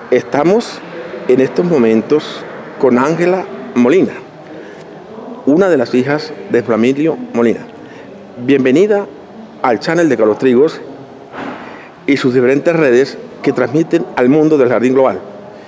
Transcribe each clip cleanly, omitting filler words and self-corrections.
Estamos en estos momentos con Ángela Molina, una de las hijas de Flaminio Molina. Bienvenida al channel de Carlos Trigos y sus diferentes redes que transmiten al mundo del Jardín Global.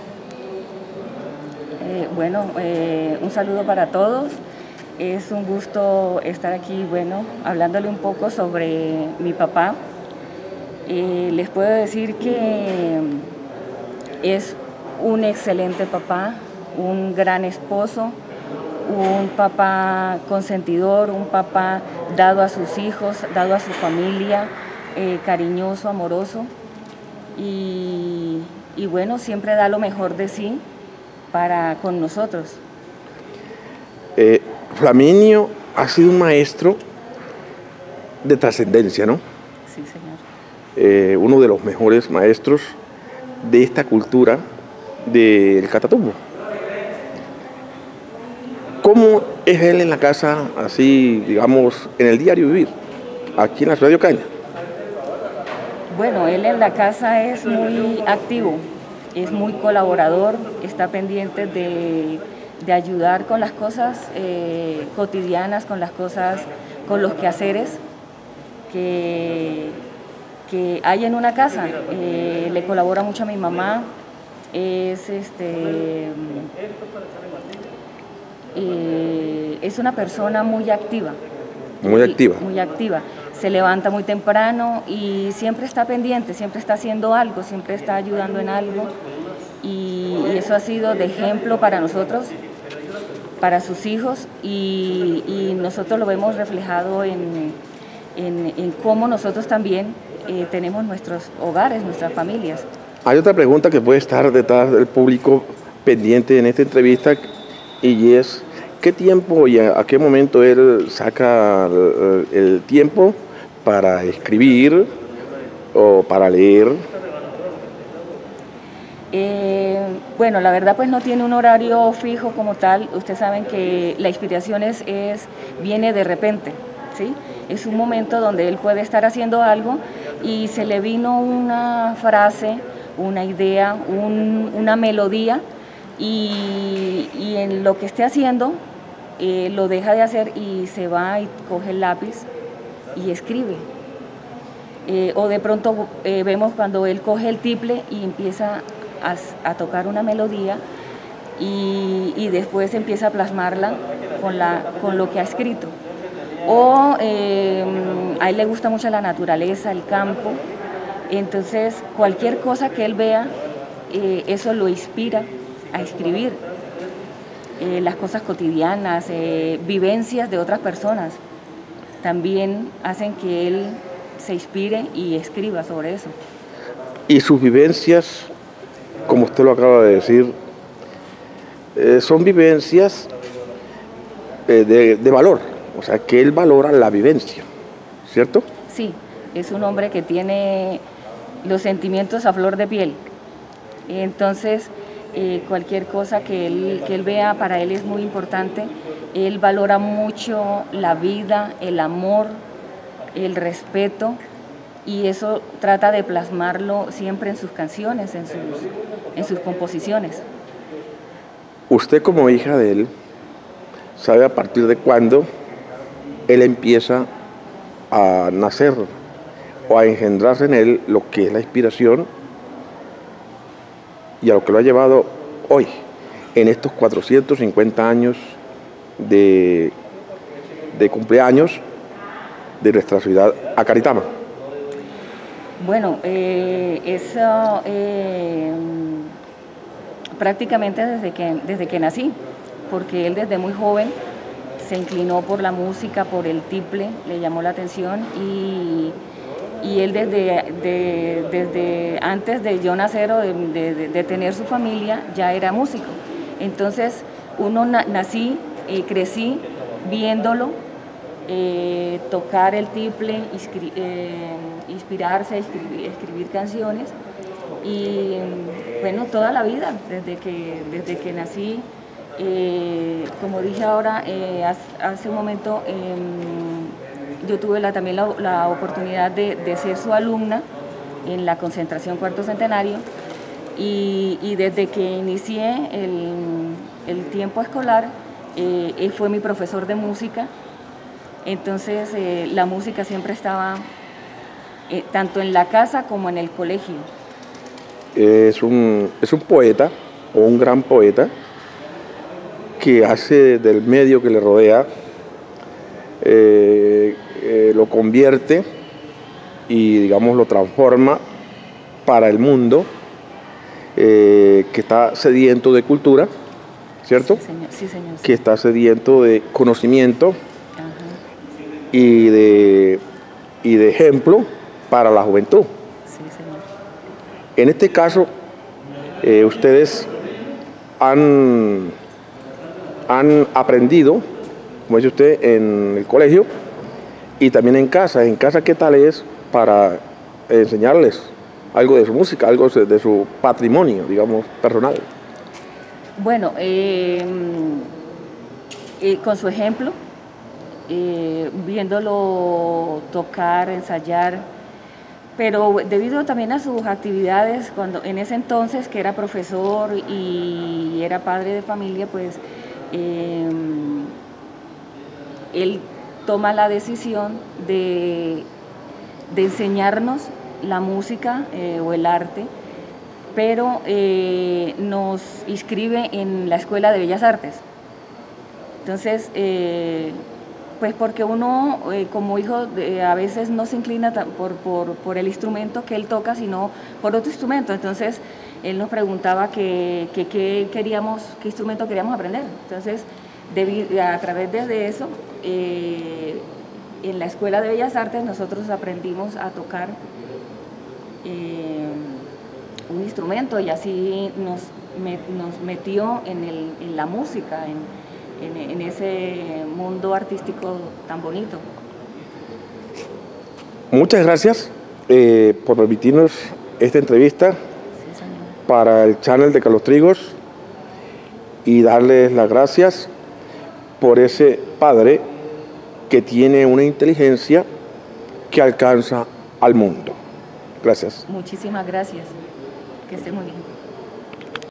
Un saludo para todos. Es un gusto estar aquí, hablándole un poco sobre mi papá. Les puedo decir que es un excelente papá, un gran esposo, un papá consentidor, un papá dado a sus hijos, dado a su familia, cariñoso, amoroso y siempre da lo mejor de sí con nosotros. Flaminio ha sido un maestro de trascendencia, ¿no? Sí, señor. Uno de los mejores maestros de esta cultura del Catatumbo. ¿Cómo es él en la casa, así, digamos, en el diario vivir, aquí en la ciudad de Ocaña? Bueno, él en la casa es muy activo, es muy colaborador, está pendiente de ayudar con las cosas cotidianas, con las cosas, con los quehaceres que hay en una casa. Le colabora mucho a mi mamá, es una persona muy activa. Muy activa. Muy activa. Se levanta muy temprano y siempre está pendiente, siempre está haciendo algo, siempre está ayudando en algo. Y eso ha sido de ejemplo para nosotros, para sus hijos, y nosotros lo vemos reflejado en cómo nosotros también tenemos nuestros hogares, nuestras familias. Hay otra pregunta que puede estar detrás del público pendiente en esta entrevista, y es ¿qué tiempo y a qué momento él saca el tiempo para escribir o para leer? La verdad pues no tiene un horario fijo como tal. Ustedes saben que la inspiración viene de repente, ¿sí? Es un momento donde él puede estar haciendo algo y se le vino una frase, una idea, una melodía, y en lo que esté haciendo lo deja de hacer y se va y coge el lápiz y escribe. O de pronto vemos cuando él coge el tiple y empieza a tocar una melodía y después empieza a plasmarla con lo que ha escrito. O a él le gusta mucho la naturaleza, el campo, entonces cualquier cosa que él vea, eso lo inspira a escribir. Las cosas cotidianas, vivencias de otras personas, también hacen que él se inspire y escriba sobre eso. Y sus vivencias, como usted lo acaba de decir, son vivencias de valor, o sea, que él valora la vivencia, ¿cierto? Sí, es un hombre que tiene los sentimientos a flor de piel. Entonces, cualquier cosa que él vea, para él es muy importante. Él valora mucho la vida, el amor, el respeto, y eso trata de plasmarlo siempre en sus canciones, en sus composiciones. Usted, como hija de él, sabe a partir de cuándo él empieza a nacer o a engendrarse en él lo que es la inspiración y a lo que lo ha llevado hoy, en estos 450 años de cumpleaños de nuestra ciudad Acaritama. Bueno, eso prácticamente desde que nací, porque él desde muy joven se inclinó por la música, por el tiple, le llamó la atención, y él desde antes de yo nacer o de tener su familia ya era músico. Entonces nací, crecí viéndolo tocar el tiple, inspirarse, escribir canciones, y toda la vida, desde que nací. Como dije ahora, hace un momento, yo tuve también la oportunidad de ser su alumna en la concentración Cuarto Centenario, y desde que inicié el tiempo escolar, él fue mi profesor de música. Entonces la música siempre estaba tanto en la casa como en el colegio. Es un poeta, o un gran poeta, que hace del medio que le rodea, lo convierte y, digamos, lo transforma para el mundo, que está sediento de cultura, ¿cierto? Sí, señor. Sí, señor. Que está sediento de conocimiento. Ajá. Y de ejemplo para la juventud. Sí, señor. En este caso, ustedes han aprendido, como dice usted, en el colegio y también en casa. ¿En casa qué tal es para enseñarles algo de su música, algo de su patrimonio, digamos, personal? Bueno, con su ejemplo, viéndolo tocar, ensayar, pero debido también a sus actividades, cuando en ese entonces que era profesor y era padre de familia, pues él toma la decisión de enseñarnos la música o el arte, pero nos inscribe en la Escuela de Bellas Artes. Entonces, pues porque uno como hijo a veces no se inclina por el instrumento que él toca, sino por otro instrumento. Entonces él nos preguntaba qué instrumento queríamos aprender. Entonces a través de eso, en la Escuela de Bellas Artes nosotros aprendimos a tocar un instrumento, y así nos metió en la música, en ese mundo artístico tan bonito. Muchas gracias por permitirnos esta entrevista, Sí, señor. para el channel de Carlos Trigos, y darles las gracias por ese padre que tiene una inteligencia que alcanza al mundo. Gracias. Muchísimas gracias. Que esté muy bien.